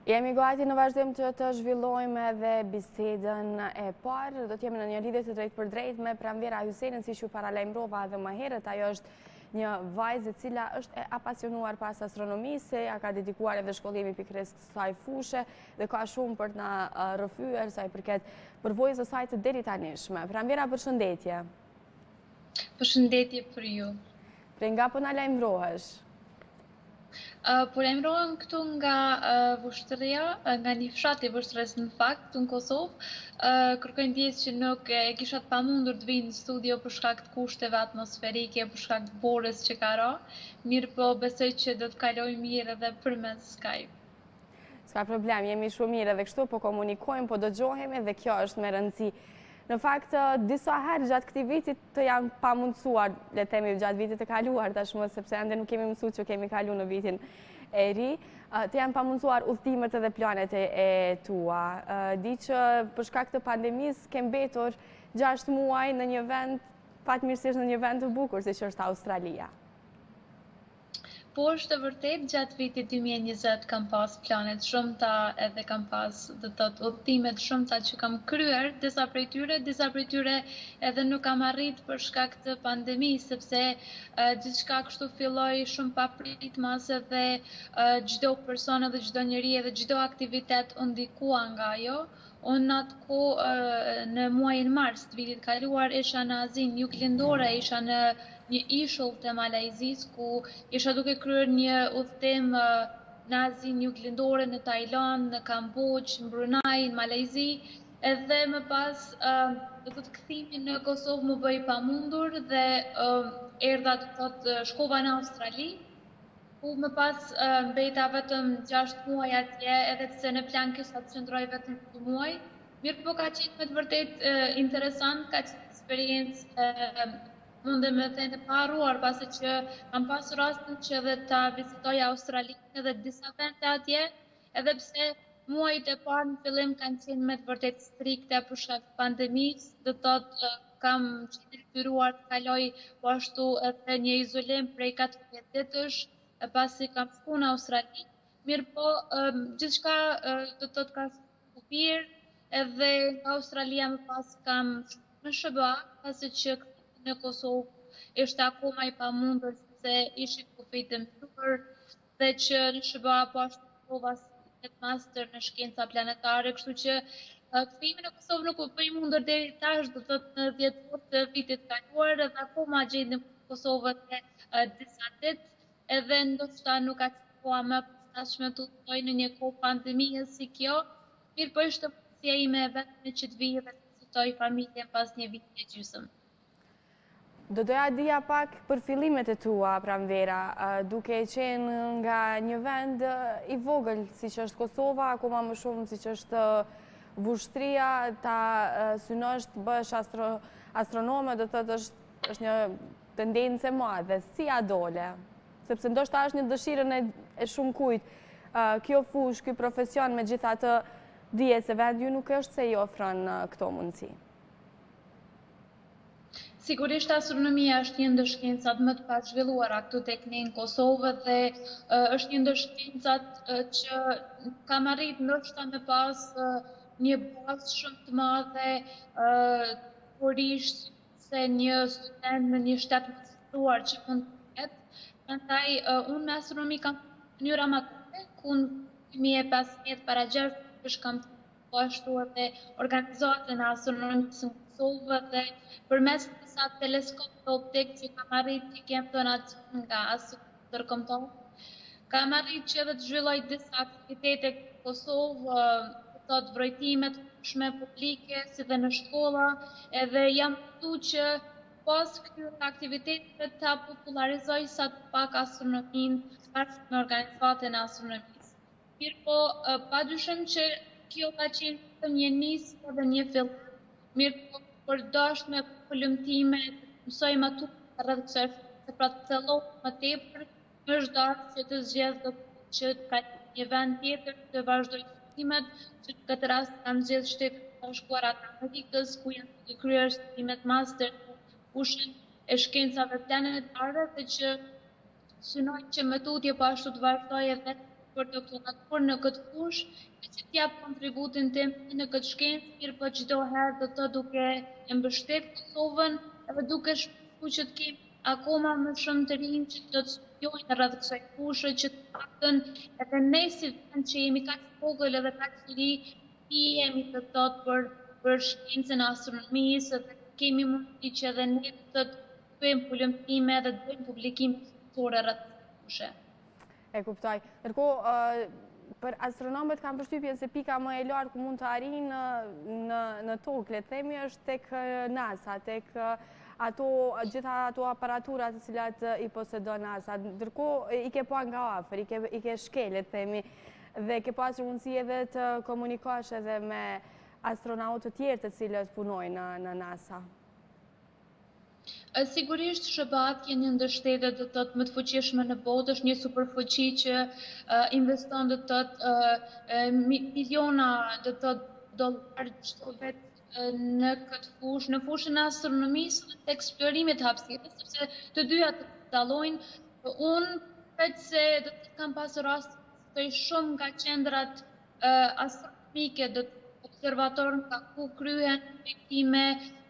Jemi gati në vazhdim të zhvillojmë edhe bisedën e parë. Do t'jemi në një lidhje të drejt për drejt me Pranvera Hysenin, si që paralajmërova edhe më herët. Ajo është një vajzë e cila është e apasionuar pas astronomisë, ja ka dedikuar edhe shkollimi pikërisht kësaj fushë dhe ka shumë për të na rrëfyer sa i përket përvojës së saj të deri tanishme. Pranvera, përshëndetje. Përshëndetje për ju. Prej nga po na lajmërohesh? Por emrohem këtu nga Vushtëria, nga një fshat i Vushtërës në fakt, këtu në Kosovë. Kërkoj ndjes që nuk e kisha të pamundur të vinë në studio për shkak të kushteve atmosferike, për shkak të borës që ka ra. Mirë po besoj që do të kaloj mirë edhe përmes Skype. S'ka problem, jemi shumë mirë edhe kështu, po komunikojmë, po dëgjohemi dhe kjo është me rëndësi. Në fakt, disa herë gjatë këtij vitit të janë pamundsuar, le të themi gjatë vitit të kaluar tashmë, sepse ende nuk kemi mësuar që kemi kaluar në vitin e ri, të janë pamundsuar udhëtimet edhe planet e tua. Di që për shkak të pandemisë ke mbetur 6 muaj në një vend, fatmirësisht në një vend të bukur, siç është Australia. Po është të vërtet, gjatë vitit 2020 kam pas planet shumëta edhe kam pas udhëtimet shumëta që kam kryer, disa prej tyre edhe nuk kam arrit për shkak të pandemisë, sepse gjithçka kështu filloi shumë papritmas edhe çdo person edhe çdo njeri edhe çdo aktivitet u ndikua nga ajo. Unë atë kohë në muajin mars të vitit kaluar isha në Azinë Juglindore, isha në një ishull të Malajzisë, ku isha duke kryer një udhëtim në Azinë Juglindore, në Tajland, në Kambodgjë, në Brunei, në Malajzi, edhe më pas do të kthimi në Kosovë më bëi pamundur dhe erdha shkova në Australi, ku më pas mbeta vetëm 6 muaj atje, edhe pse në plan kisha të qëndroj vetëm 2 muaj. Mirë po ka qenë me të vërtet interesant, ka qenë eksperiencë mundem me të paruar, pasi që kam pasur rastin që edhe ta vizitoj Australinë edhe disa vende atje, edhe pse muajt e parë në fillim kanë qenë me të vërtet strikte për shkak të pandemisë, do të thotë kam qenë detyruar të kaloj po ashtu edhe një izolim prej 14 ditësh, pasi kam shku në Australi. Mirë po, gjithçka do të thotë ka shku mirë, edhe nga Australia më pas kam shku në SBA, pasi që në Kosovë ishte akoma i pamundur sepse ishin kufit të mbyllur dhe që në SBA po ashtu prova si master në shkenca planetare, kështu që kthimi në Kosovë nuk u bëi mundur deri tash, do të thotë në 10 orë të vitit kaluar, edhe akoma gjendem në Kosovë të disa ditë, edhe ndoshta nuk ka qenë më përshtatshme të udhtoj në një kohë pandemie si kjo, mirë po ishte mundësia ime vetëm që të vij dhe të vizitoj familjen pas një viti e gjysmë. Do doja dija pak për fillimet e tua, Pranvera, duke qenë nga një vend i vogël, siç është Kosova, akoma më shumë siç është Vushtria, ta synosh të bësh astronome, do të thotë është një tendencë e madhe. Si a dole? Sepse ndoshta është një dëshirë e shumë kujt. Kjo fushë, ky profesion, megjithatë dihet se vendi ju nuk është se i ofron këto mundësi. Sigurisht astronomia është një ndër shkencat më të pazhvilluara këtu tek ne në Kosovë dhe është një ndër shkencat që kam arrit ndoshta me pas një bazë shumë të madhe turisht se një student në një shtet më të caktuar që mund të jetë. Prandaj unë me astronomi kam në mënyrë amatore, ku në 2015 para 6 vitesh kam po ashtu edhe organizatën e astronomisë në Kosovë dhe përmes disa teleskopëve optik që kam arrit që kem donacion nga asociacion ndërkombëtar, kam arrit që edhe të zhvilloj disa aktivitete në Kosovë, të vrojtime të fushme publike, si dhe në shkolla, edhe jam këtu që pas këtyre aktiviteteve ta popularizoj sa të pak astronominë bashkë me organizatën e astronomisë. Mirë po, padyshim që kjo ka qenë vetëm një nisë dhe një fillim. Mirë po, por dashur me përfundime, mësoj më shumë rreth kësaj, se pra të thellohem më tepër, më është dashur që të zgjedh që të kaloj një vend tjetër, të vazhdoj studimet, që në këtë rast kam zgjedhur Shtetet e Bashkuara të Amerikës, ku janë duke kryer studimet master fushën e shkencave planetare dhe që synoj që më tutje po ashtu të vazhdoj edhe për doktoratur në këtë fushë, që t'jap kontributin tim në këtë shkencë, mirë po çdo herë do të duke e mbështet Kosovën edhe duke shpresur që të kemi akoma më shumë të rinj që do të studiojnë rreth kësaj fushë, që të paktën edhe ne si vend që jemi kaq vogël edhe kaq i ri, jemi të thotë për shkencën e astronomisë dhe kemi mundësi që edhe ne të bëjmë hulumtime dhe të bëjmë publikime shkencore rreth kësaj fushë. E kuptoj. Ndërkohë, për astronomët kam përshtypjen se pika më e lartë ku mund të arrijnë në tokë, le të themi, është tek NASA, tek gjitha ato aparatura të cilat i posedon NASA. Ndërkohë, i ke pa nga afër, i ke shkel, le të themi, dhe ke pasur mundësi edhe të komunikosh edhe me astronautë të tjerë të cilët punojnë në NASA. Sigurisht SHBA janë një ndër shtetet do të thotë më të fuqishme në botë, është një superfuqi që investon do të thotë miliona do të thotë dollar çdo vit në këtë fushë, në fushën e astronomisë dhe të eksplorimit të hapësirës, sepse të dyja të dallojnë. Unë vetë se do të kam pasur rast të shumë nga qendrat astronomike, do të observatorë nga ku kryhen objektime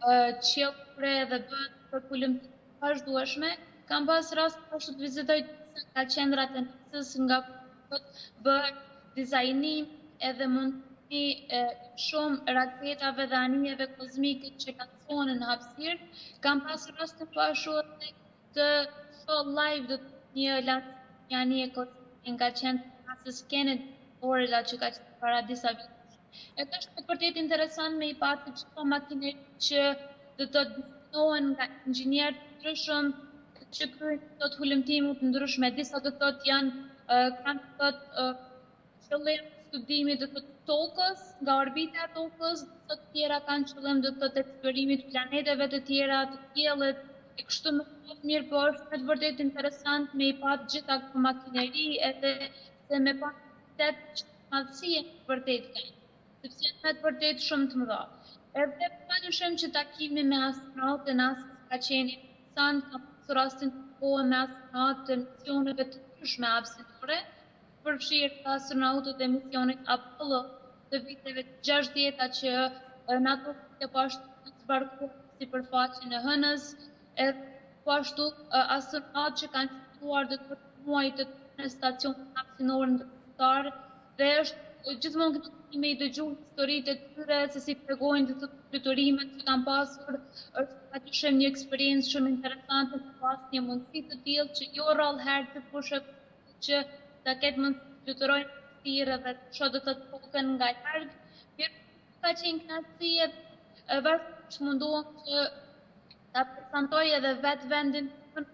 qiellore dhe bëhen për hulumtime të vazhdueshme. Kam pas rast ashtu të vizitoj nga qendrat e NASA-s, nga ku bëhet dizajnim edhe mundësi shumë raketave dhe anijeve kozmike që lancohen në hapësirë. Kam pas rast të pashur të shoh live do një lancim një anije kozmike nga qendra e NASA-s Kennedy Florida që ka qenë para disa viteve. Edhe është vërtet interesant me i pati çdo makineri që do të dizajnohen nga inxhinier të ndryshëm që kryejnë të hulumtime të ndryshme. Disa do të thotë kanë të thotë qëllim studimi do të thotë tokës, nga orbita e tokës, të tjera kanë qëllim do të thotë eksplorimi të planeteve të tjera, të qiellit, e kështu me radhë. Mirë, po është me të vërtet interesant me i patë gjitha këto makineri edhe se me pa qytet që madhësie vërtet kanë, sepse janë me të vërtet shumë të mëdha. Edhe padyshim që takimi me astronautë e NASA ka qenë interesant, ka pasur rastin të takohem me astronautë të misioneve të ndryshme hapësinore, përfshirë të astronautët e misionit Apollo të viteve të 60-ta që në ato vite po ashtu të zbarkuar sipërfaqen e hënës, edhe po ashtu astronautë që kanë qëndruar dhe të muaj të në stacionin hapësinor ndërkombëtar, dhe është gjithmonë këtë me i dëgju historitë e tyre, se si tregojnë të fluturime që kanë pasur, është padyshim një eksperiencë shumë interesante të pas një mundësi të tillë që jo rrallë herë të fushë që ta ketë mundësi të fluturojnë në hapësirë dhe të shohë të tokën nga larg. Mirë, ka qenë kënaqësi e vazhdimisht munduam që ta prezantoj edhe vetë vendin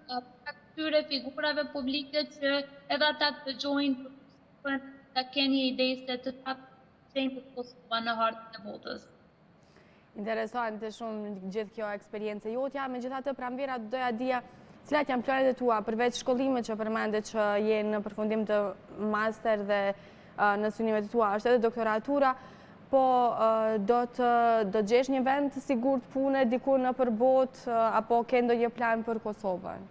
këtyre figurave publike që edhe ata të dëgjojnë për ta keni një ide se të qenë të Kosova në hartën e botës. Interesante shumë gjithë kjo eksperiencë jotja, megjithatë pranvera doja dija cilat janë planet e tua përveç shkollimit që përmendet që jenë në përfundim të master dhe në studimet e tua, është edhe doktoratura, po do gjesh një vend sigurt pune diku në përbot apo ke ndonjë plan për Kosovën?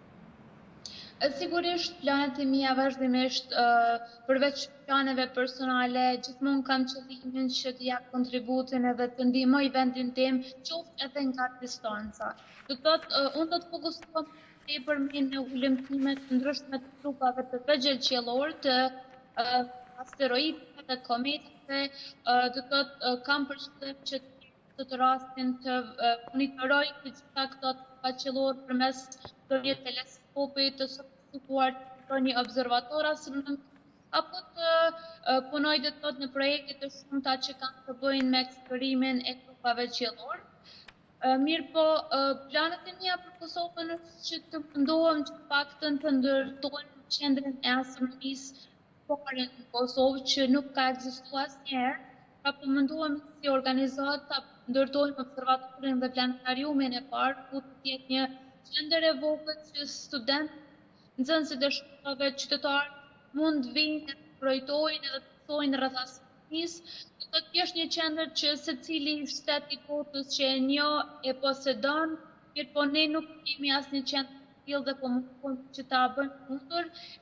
Sigurisht, planet e mia vazhdimisht, përveç planeve personale, gjithmonë kam qëllimin që të jap kontributin edhe të ndihmoj vendin tim, qoftë edhe nga distanca. Do thotë, unë do të fokusohem tepër në hulumtime të ndryshme të trupave të vegjël qiellor, të asteroidëve, të kometave, do thotë kam për qëllim që të rastin të monitoroj të gjitha këto trupa qiellor përmes një teleskopi të sofistikuar të një observator astronomik, apo të punoj dhe të thotë në projekte të shumta që kanë të bëjnë me eksplorimin e trupave qiellor. Mirë po, planet e mia për Kosovën është që të mundohem që paktën të ndërtojmë qendrën e astronomisë fare në Kosovë që nuk ka ekzistuar asnjëherë, pra po mundohem si organizatë ta ndërtojmë observatorin dhe planetariumin e parë, ku të jetë një qendër e vogël që studentë, nxënësit e shkollave, qytetarë mund vinë të projtojnë edhe të mësojnë rreth astronomisë. Do të kesh një qendër që secili shtet i botës që e njoh e posedon, mirë po ne nuk kemi asnjë qendër të tillë dhe po mundohemi që ta bëjmë mundur, edhe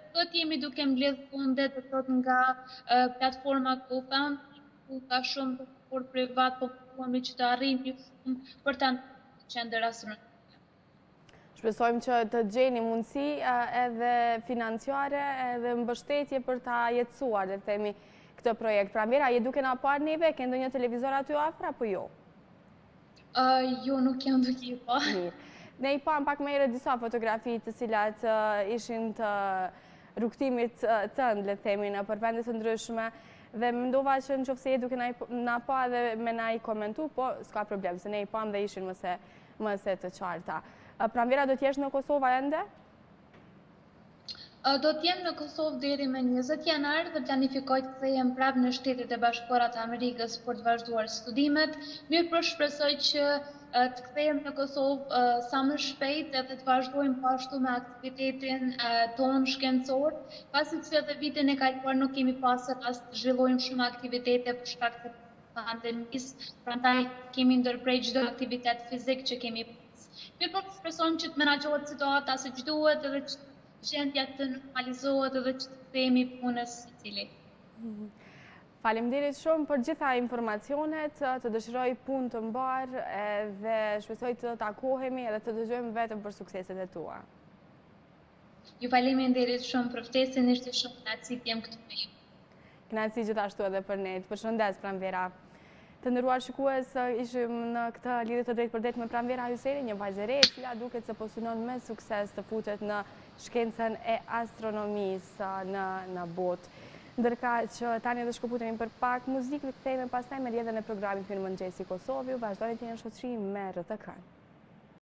do jemi duke mbledh funde të thot nga platforma GoFund, ku ka shumë por privat, po kemi që të arrijmë shumë për ta qendër astronomike. Shpresojmë që të gjeni mundësi edhe financiare edhe mbështetje për ta jetësuar, dhe themi, këtë projekt. Pra Vera, je duke na parë neve, ke ndonjë televizor aty afër apo jo? Jo, nuk jam duke i pa. Ne i pam pak më herët disa fotografi të cilat ishin të rrugtimit tënd, le të themi, në për vende të ndryshme, dhe mendova që nëse je duke na pa dhe me na i komentu, po s'ka problem, se ne i pam dhe ishin më se të qarta. Pra Vera, do t'jesh në Kosovë ende? Do t'jem në Kosovë deri me 20 janar dhe planifikoj të kthehem prapë në Shtetet e Bashkuara të Amerikës për të vazhduar studimet. Mirë po shpresoj që të kthehem në Kosovë sa më shpejt dhe të vazhdojmë po ashtu me aktivitetin ton shkencor, pasi që edhe vitin e kaluar nuk kemi pasur rast të zhvillojmë shumë aktivitete për shkak të pandemisë, prandaj kemi ndërprer çdo aktivitet fizik që kemi pas. Mirë po shpresojmë që të menaxhohet situata siç duhet edhe që gjendja të normalizohet edhe që të kthehemi punës secili. Faleminderit shumë për gjitha informacionet, të dëshiroj punë të mbar dhe shpresoj të takohemi edhe të dëgjojmë vetëm për sukseset e tua. Ju faleminderit shumë për ftesën, ishte shumë kënaqësi të jem këtu me ju. Kënaqësi gjithashtu edhe për ne. Përshëndes Pranvera. Të nderuar shikues, ishim në këtë lidhje të drejtë-për-drejtë me Pranvera Hyseri, një vajzë e re, e cila duket se po synon me sukses të futet në shkencën e astronomisë në botë. Ndërka që tani do shkëputemi për pak muzikë, kthehemi pastaj me lidhjen e programit Mirëmëngjesi Kosovë. Vazhdoni të jeni në shoqëri me RTK.